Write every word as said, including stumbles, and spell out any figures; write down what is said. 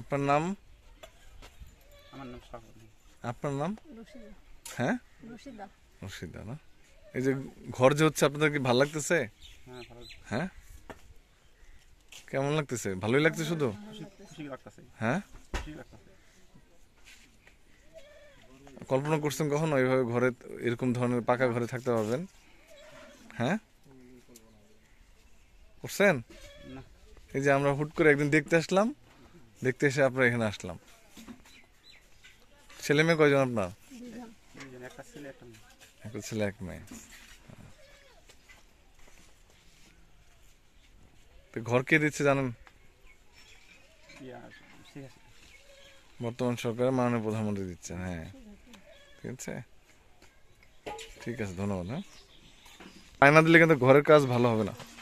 আপনার নাম? আমার নাম সাগর। আপনার নাম? রশিদা। হ্যাঁ, রশিদা। রশিদা না? এই যে ঘর যে হচ্ছে আপনাদের কি ভালো লাগতেছে? হ্যাঁ ভালো, হ্যাঁ, কেমন লাগতেছে? ভালোই লাগছে শুধু? খুশি খুশি লাগতেছে, হ্যাঁ, খুশি লাগতেছে। কল্পনা করছেন কখনো এইভাবে ঘরে এরকম ধরনের পাকা ঘরে থাকতে পারবেন? হ্যাঁ, করছেন? না, এই যে আমরা হুট করে একদিন দেখতে আসলাম, দেখতে এসে আপনারা এখানে আসলাম। ছেলে মেয়ে কয়জন আপনার? দুজন। দুজন, একটা ছেলে একটা মেয়ে। একটা ছেলে এক মেয়ে। তো ঘর কে দিচ্ছে জানেন? ইয়া, ঠিক আছে। বর্তমান সরকারের মাননীয় প্রধানমন্ত্রী দিচ্ছেন। হ্যাঁ, ঠিক আছে, ঠিক আছে, ধন্যবাদ। হ্যাঁ, আয়না দিলে কিন্তু ঘরের কাজ ভালো হবে না।